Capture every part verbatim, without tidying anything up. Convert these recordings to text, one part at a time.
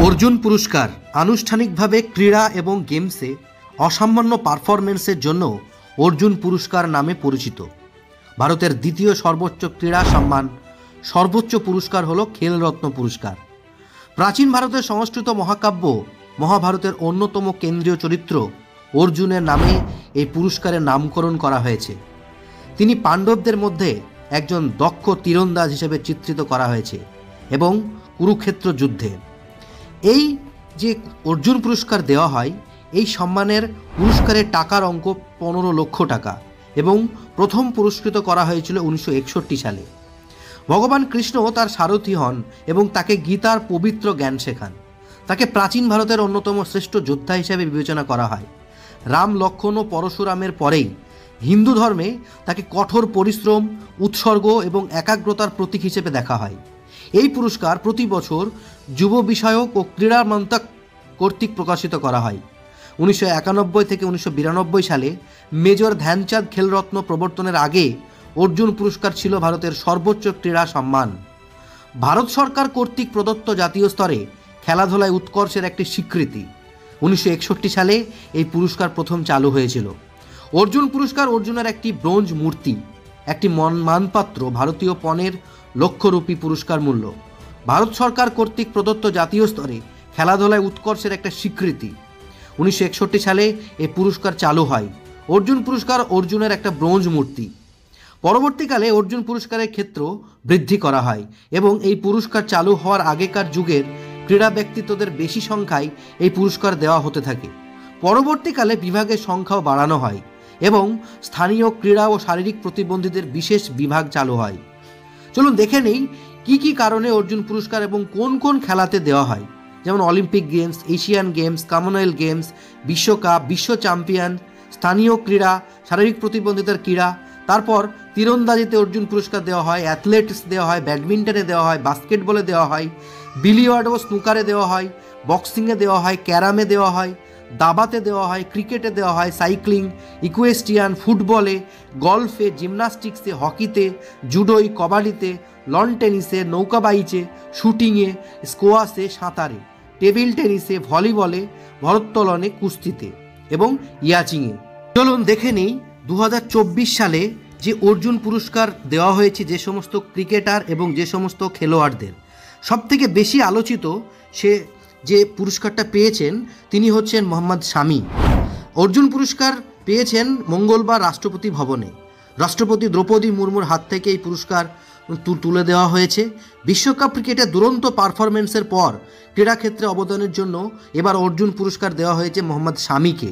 অর্জুন পুরস্কার আনুষ্ঠানিকভাবে ক্রীড়া এবং গেমসে অসামান্য পারফরমেন্সের জন্য অর্জুন পুরস্কার নামে পরিচিত। ভারতের দ্বিতীয় সর্বোচ্চ ক্রীড়া সম্মান, সর্বোচ্চ পুরস্কার হল খেলরত্ন পুরস্কার। প্রাচীন ভারতের সংস্কৃত মহাকাব্য মহাভারতের অন্যতম কেন্দ্রীয় চরিত্র অর্জুনের নামে এই পুরস্কারের নামকরণ করা হয়েছে। তিনি পাণ্ডবদের মধ্যে একজন দক্ষ তীরন্দাজ হিসেবে চিত্রিত করা হয়েছে এবং কুরুক্ষেত্র যুদ্ধে এই যে অর্জুন পুরস্কার দেওয়া হয়, এই সম্মানের পুরস্কারের টাকার অঙ্ক পনেরো লক্ষ টাকা এবং প্রথম পুরস্কৃত করা হয়েছিল উনিশশো একষট্টি সালে। ভগবান কৃষ্ণ তার সারথি হন এবং তাকে গীতার পবিত্র জ্ঞান শেখান। তাকে প্রাচীন ভারতের অন্যতম শ্রেষ্ঠ যোদ্ধা হিসেবে বিবেচনা করা হয়। রাম, লক্ষ্মণ ও পরশুরামের পরেই হিন্দু ধর্মে তাকে কঠোর পরিশ্রম, উৎসর্গ এবং একাগ্রতার প্রতীক হিসেবে দেখা হয়। এই পুরস্কার প্রতি বছর যুব বিষয়ক ও ক্রীড়া মন্ত্রক কর্তৃক প্রকাশিত করা হয়। উনিশশো একানব্বই থেকে উনিশশো বিরানব্বই সালে মেজর ধ্যানচাঁদ খেলরত্ন প্রবর্তনের আগে অর্জুন পুরস্কার ছিল ভারতের সর্বোচ্চ ক্রীড়া সম্মান। ভারত সরকার কর্তৃক প্রদত্ত জাতীয় স্তরে খেলাধুলায় উৎকর্ষের একটি স্বীকৃতি। উনিশশো একষট্টি সালে এই পুরস্কার প্রথম চালু হয়েছিল। অর্জুন পুরস্কার অর্জুনের একটি ব্রোঞ্জ মূর্তি, একটি মানপত্র, ভারতীয় পণের লক্ষরূপী পুরস্কার মূল্য। ভারত সরকার কর্তৃক প্রদত্ত জাতীয় স্তরে খেলাধুলায় উৎকর্ষের একটা স্বীকৃতি। উনিশশো একষট্টি সালে এই পুরস্কার চালু হয়। অর্জুন পুরস্কার অর্জুনের একটা ব্রোঞ্জ মূর্তি। পরবর্তীকালে অর্জুন পুরস্কারের ক্ষেত্র বৃদ্ধি করা হয় এবং এই পুরস্কার চালু হওয়ার আগেকার যুগের ক্রীড়া ব্যক্তিত্বদের বেশি সংখ্যায় এই পুরস্কার দেওয়া হতে থাকে। পরবর্তীকালে বিভাগের সংখ্যাও বাড়ানো হয় এবং স্থানীয় ক্রীড়া ও শারীরিক প্রতিবন্ধীদের বিশেষ বিভাগ চালু হয়। চলুন দেখে নেই কী কী কারণে অর্জুন পুরস্কার এবং কোন কোন খেলাতে দেওয়া হয়, যেমন Olympic games, Asian games, Commonwealth games, বিশ্বকাপ, বিশ্ব চ্যাম্পিয়ন, স্থানীয় ক্রীড়া, শারীরিক প্রতিবন্ধিতার ক্রীড়া। তারপর তীরন্দাজিতে অর্জুন পুরস্কার দেওয়া হয়, অ্যাথলেটিক্স দেওয়া হয়, ব্যাডমিন্টনে দেওয়া হয়, বাস্কেটবলে দেওয়া হয়, বিলিয়ার্ড ও স্নুকারে দেওয়া হয়, বক্সিংয়ে দেওয়া হয়, ক্যারামে দেওয়া হয়, দাবাতে দেওয়া হয়, ক্রিকেটে দেওয়া হয়, সাইক্লিং, ইকুয়েস্ট্রিয়ান, ফুটবলে, গলফে, জিমনাস্টিক্সে, হকিতে, জুডোয়, কবাডিতে, লন টেনিসে, নৌকাবাইচে, শুটিংয়ে, স্কোয়াশে, সাঁতারে, টেবিল টেনিসে, ভলিবলে, ভারোত্তোলনে, কুস্তিতে এবং ইয়াচিংয়ে। চলুন দেখে নেই দু হাজার চব্বিশ সালে যে অর্জুন পুরস্কার দেওয়া হয়েছে যে সমস্ত ক্রিকেটার এবং যে সমস্ত খেলোয়াড়দের। সবথেকে বেশি আলোচিত সে যে পুরস্কারটা পেয়েছেন তিনি হচ্ছেন মোহাম্মদ শামি। অর্জুন পুরস্কার পেয়েছেন মঙ্গলবার রাষ্ট্রপতি ভবনে। রাষ্ট্রপতি দ্রৌপদী মুর্মুর হাত থেকে এই পুরস্কার তুলে দেওয়া হয়েছে। বিশ্বকাপ ক্রিকেটে দুরন্ত পারফরমেন্সের পর ক্রীড়াক্ষেত্রে অবদানের জন্য এবার অর্জুন পুরস্কার দেওয়া হয়েছে মোহাম্মদ শামিকে।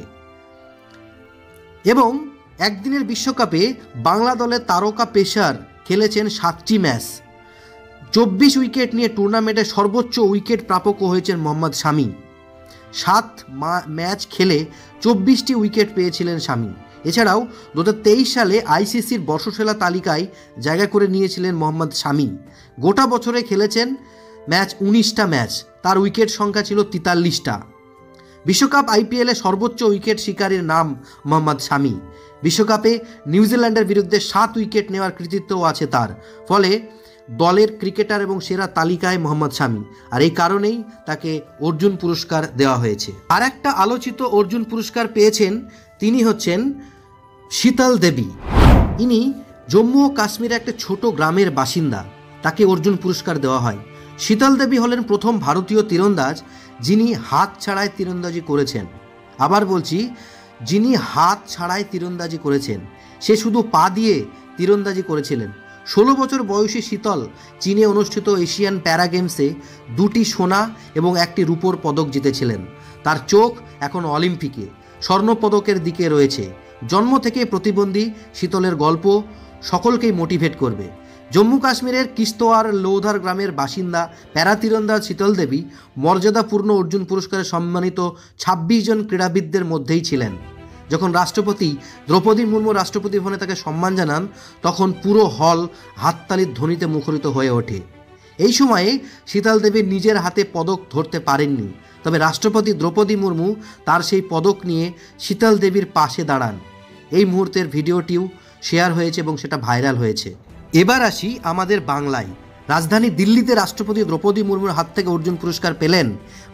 এবং একদিনের বিশ্বকাপে বাংলা দলের তারকা পেসার খেলেছেন সাতটি ম্যাচ। চব্বিশ উইকেট নিয়ে টুর্নামেন্টে সর্বোচ্চ উইকেট প্রাপক হয়েছেন মোহাম্মদ শামি। সাত ম্যাচ খেলে চব্বিশটি উইকেট পেয়েছিলেন শামি। এছাড়াও দু হাজার তেইশ সালে আইসিসির বর্ষসেরা তালিকায় জায়গা করে নিয়েছিলেন মোহাম্মদ শামি। গোটা বছরে খেলেছেন ম্যাচ উনিশটা ম্যাচ, তার উইকেট সংখ্যা ছিল তেতাল্লিশটা। বিশ্বকাপ আইপিএলে সর্বোচ্চ উইকেট শিকারীর নাম মোহাম্মদ শামি। বিশ্বকাপে নিউজিল্যান্ডের বিরুদ্ধে সাত উইকেট নেওয়ার কৃতিত্বও আছে তার। ফলে দলের ক্রিকেটার এবং সেরা তালিকায় মোহাম্মদ শামি, আর এই কারণেই তাকে অর্জুন পুরস্কার দেওয়া হয়েছে। আর একটা আলোচিত অর্জুন পুরস্কার পেয়েছেন তিনি হচ্ছেন শীতল দেবী। ইনি জম্মু ও কাশ্মীরের একটা ছোট গ্রামের বাসিন্দা। তাকে অর্জুন পুরস্কার দেওয়া হয়। শীতল দেবী হলেন প্রথম ভারতীয় তীরন্দাজ যিনি হাত ছাড়াই তীরন্দাজি করেছেন। আবার বলছি, যিনি হাত ছাড়াই তীরন্দাজি করেছেন। সে শুধু পা দিয়ে তীরন্দাজি করেছিলেন। ষোলো বছর বয়সী শীতল চীনে অনুষ্ঠিত এশিয়ান প্যারা গেমসে দুটি সোনা এবং একটি রূপোর পদক জিতেছিলেন। তার চোখ এখন অলিম্পিকে স্বর্ণপদকের দিকে রয়েছে। জন্ম থেকে প্রতিবন্ধী শীতলের গল্প সকলকেই মোটিভেট করবে। জম্মু কাশ্মীরের কিস্তোয়ার লৌধার গ্রামের বাসিন্দা প্যারা তীরন্দাজ শীতল দেবী মর্যাদাপূর্ণ অর্জুন পুরস্কারে সম্মানিত ছাব্বিশ জন ক্রীড়াবিদদের মধ্যেই ছিলেন। যখন রাষ্ট্রপতি দ্রৌপদী মুর্মু রাষ্ট্রপতি ভবনে তাকে সম্মান জানান, তখন পুরো হল হাততালির ধ্বনিতে মুখরিত হয়ে ওঠে। এই সময়ে শীতল দেবী নিজের হাতে পদক ধরতে পারেননি, তবে রাষ্ট্রপতি দ্রৌপদী মুর্মু তার সেই পদক নিয়ে শীতল দেবীর পাশে দাঁড়ান। এই মুহূর্তের ভিডিওটিও শেয়ার হয়েছে এবং সেটা ভাইরাল হয়েছে। এবার আসি আমাদের বাংলায়। রাজধানী দিল্লিতে রাষ্ট্রপতি দ্রৌপদী মুর্মুর হাত থেকে অর্জুন পুরস্কার পেলেন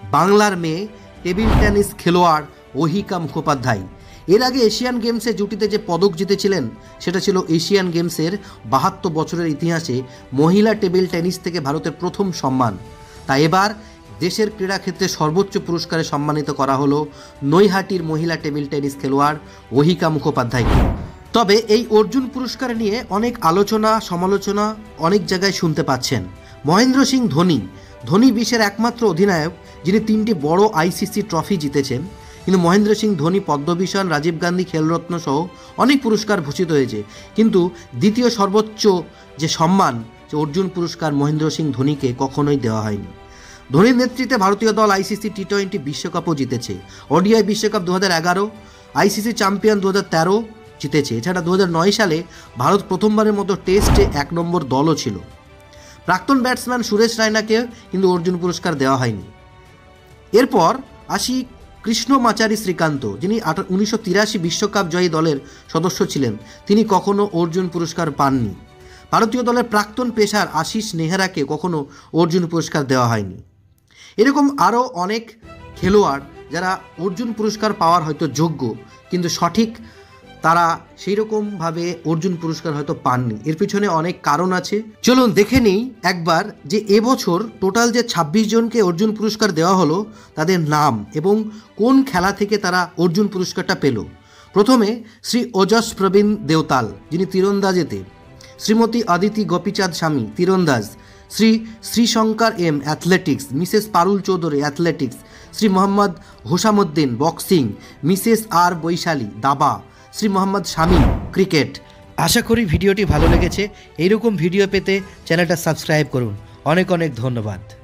বাংলার মেয়ে টেবিল টেনিস খেলোয়াড় অহিকা মুখোপাধ্যায়। এর আগে এশিয়ান গেমসে জুটিতে যে পদক জিতেছিলেন সেটা ছিল এশিয়ান গেমসের বাহাত্তর বছরের ইতিহাসে মহিলা টেবিল টেনিস থেকে ভারতের প্রথম সম্মান। তাই এবার দেশের ক্রীড়াক্ষেত্রে সর্বোচ্চ পুরস্কারে সম্মানিত করা হলো নৈহাটির মহিলা টেবিল টেনিস খেলোয়াড় অহিকা মুখোপাধ্যায়কে। তবে এই অর্জুন পুরস্কার নিয়ে অনেক আলোচনা সমালোচনা অনেক জায়গায় শুনতে পাচ্ছেন। মহেন্দ্র সিং ধোনি ধোনি বিশ্বের একমাত্র অধিনায়ক যিনি তিনটি বড় আইসিসি ট্রফি জিতেছেন, কিন্তু মহেন্দ্র সিং ধোনি পদ্মভূষণ, রাজীব গান্ধী খেলরত্ন সহ অনেক পুরস্কার ভূষিত হয়েছে, কিন্তু দ্বিতীয় সর্বোচ্চ যে সম্মান যে অর্জুন পুরস্কার মহেন্দ্র সিং ধোনিকে কখনোই দেওয়া হয়নি। ধোনির নেতৃত্বে ভারতীয় দল আইসিসি টি টোয়েন্টি বিশ্বকাপও জিতেছে, ওডিআই বিশ্বকাপ দু হাজার এগারো, আইসিসি চ্যাম্পিয়ন দু হাজার তেরো জিতেছে। এছাড়া দু হাজার নয় সালে ভারত প্রথমবারের মতো টেস্টে এক নম্বর দলও ছিল। প্রাক্তন ব্যাটসম্যান সুরেশ রায়নাকে কিন্তু অর্জুন পুরস্কার দেওয়া হয়নি। এরপর আসি কৃষ্ণমাচারী শ্রীকান্ত, যিনি উনিশশো তিরাশি বিশ্বকাপ জয়ী দলের সদস্য ছিলেন, তিনি কখনো অর্জুন পুরস্কার পাননি। ভারতীয় দলের প্রাক্তন পেসার আশিস নেহরাকে কখনো অর্জুন পুরস্কার দেওয়া হয়নি। এরকম আরও অনেক খেলোয়াড় যারা অর্জুন পুরস্কার পাওয়ার হয়তো যোগ্য, কিন্তু সঠিক তারা সেই রকমভাবে অর্জুন পুরস্কার হয়তো পাননি। এর পিছনে অনেক কারণ আছে। চলুন দেখে নিই একবার যে এবছর টোটাল যে ছাব্বিশ জনকে অর্জুন পুরস্কার দেওয়া হলো তাদের নাম এবং কোন খেলা থেকে তারা অর্জুন পুরস্কারটা পেল। প্রথমে শ্রী ওজস প্রবীণ দেওতাল, যিনি তীরন্দাজেতে, শ্রীমতী অদিতি গোপীচাঁদ স্বামী তীরন্দাজ, Shri Sreeshankar M athletics, Mrs Parul Chaudhary athletics, Shri Mohammad Husamuddin boxing, Mrs R Vaishali দাবা, শ্রী মোহাম্মদ শামীম ক্রিকেট। আশা করি ভিডিওটি ভালো লেগেছে। এইরকম ভিডিও পেতে চ্যানেলটা সাবস্ক্রাইব করুন। অনেক অনেক ধন্যবাদ।